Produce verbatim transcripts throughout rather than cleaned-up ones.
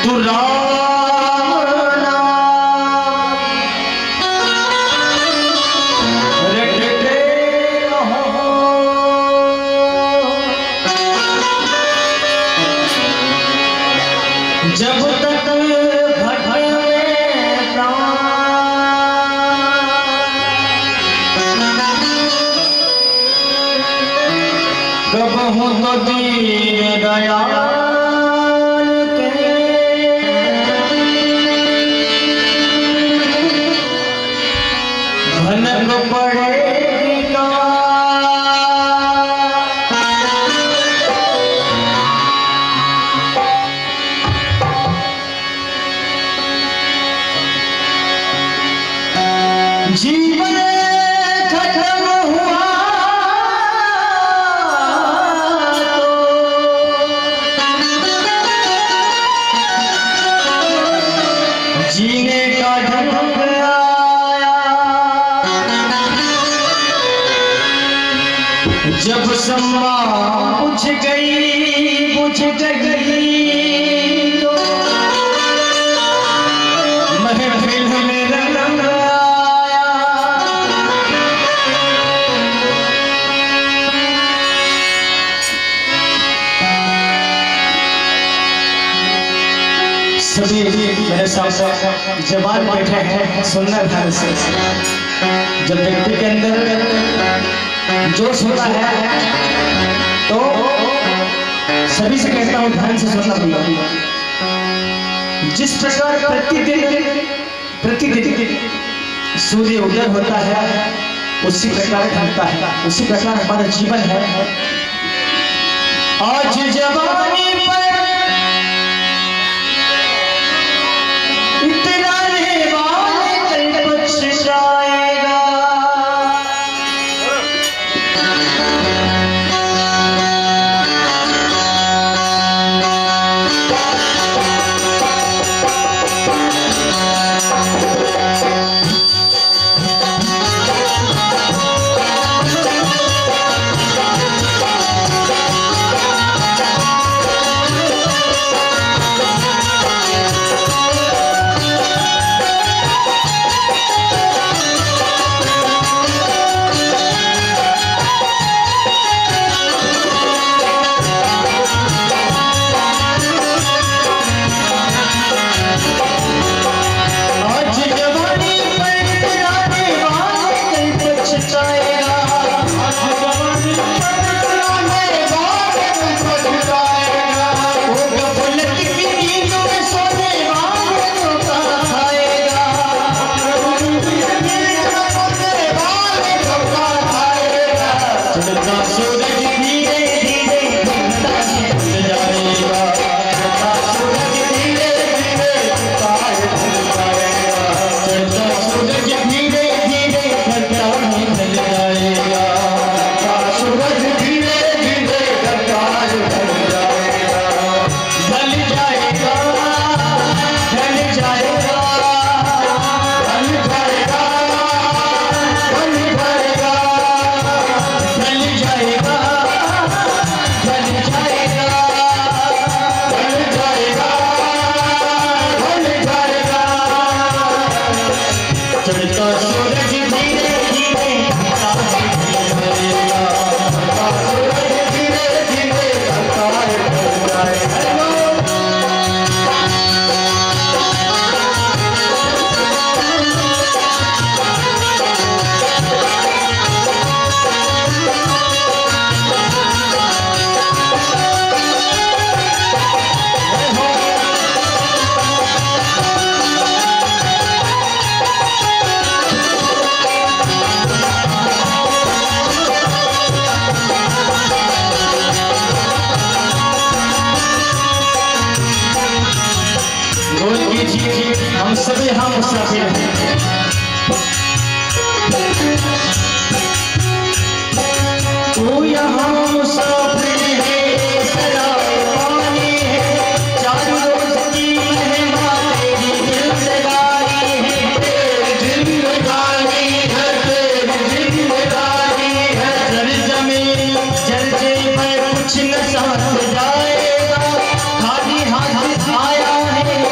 तू राम नाम रटते रहो, जब तक भटके प्राण, कबहू तो दीन दयाल के भनक पड़ेगा। जीवन खत्म हुआ जीने का ढंग आया, जब सम्मा बुझ गई बुझ गई तो महफिल में रंग आया। सभी मेरे साथ जवान बैठे हैं सुनना ध्यान से। जब व्यक्ति के अंदर जोश होता है तो सभी से कहता हूँ ध्यान से सुनना भैया। जिस प्रकार प्रतिदिन प्रतिदिन सूर्य उदय होता है उसी प्रकार ढलता है, उसी प्रकार हमारा जीवन है। आज जवानी पर हम सभी हम मुसाफिर हैं। तू यहाँ मुसाफिर है, सराय पानी है, चारों रोज की मेहमान तेरी जिंदगानी है, तेरी जिंदगानी है, तेरी जिंदगानी है। जल जमीन जल में कुछ न साथ जाएगा, खाली हाथ आया है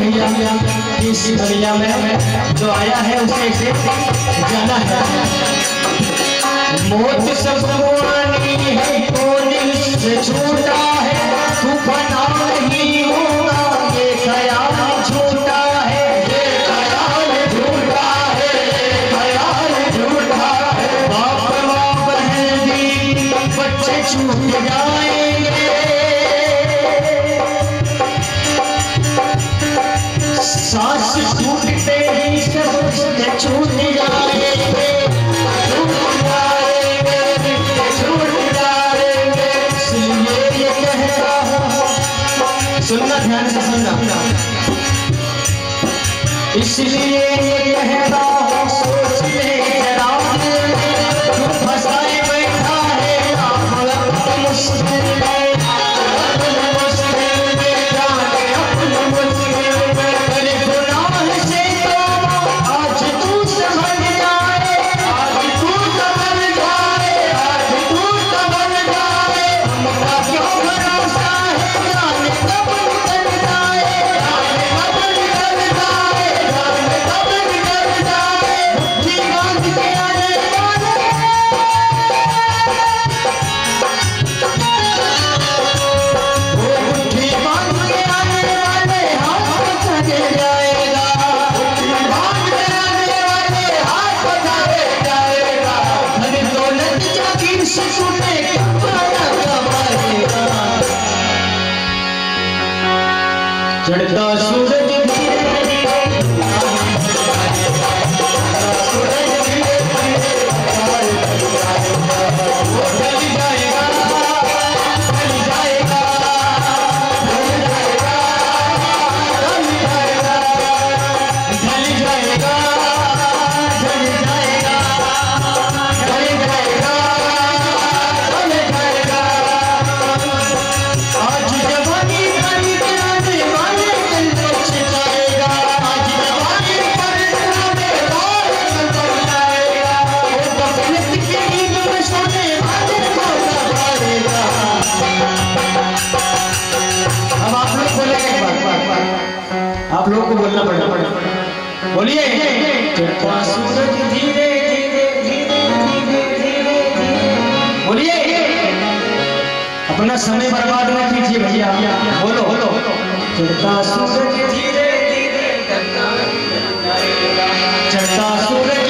भैया इस दुनिया में जो आया है उसे इसे जाना है। मौत सबको आनी है, तो दिल से छूटा है, तू फना नहीं होगा, ये ख्याल झूठा है, ये ख्याल झूठा है, ये ख्याल झूठा है। बाप माँ बहन दी बच्चे छूट जाएंगे, सांस छूटते ही सब रिश्ते छूट जाएंगे, छूट जाएंगे, छूट जाएंगे। इसलिए ये कहता हूँ, सुनना ध्यान से सुनना, इसलिए ये कहता हूँ सोच ले जरा, तू फंसाए बैठा है आप मुश्किल में, चढ़ता सूरज आप लोग को बोलना पड़ना पड़ेगा, बोलिए। चढ़ता सूरज धीरे धीरे धीरे धीरे धीरे, बोलिए। अपना समय बर्बाद न कीजिए भैया, बोलो बोलो। चढ़ता सूरज धीरे धीरे, चढ़ता सूरज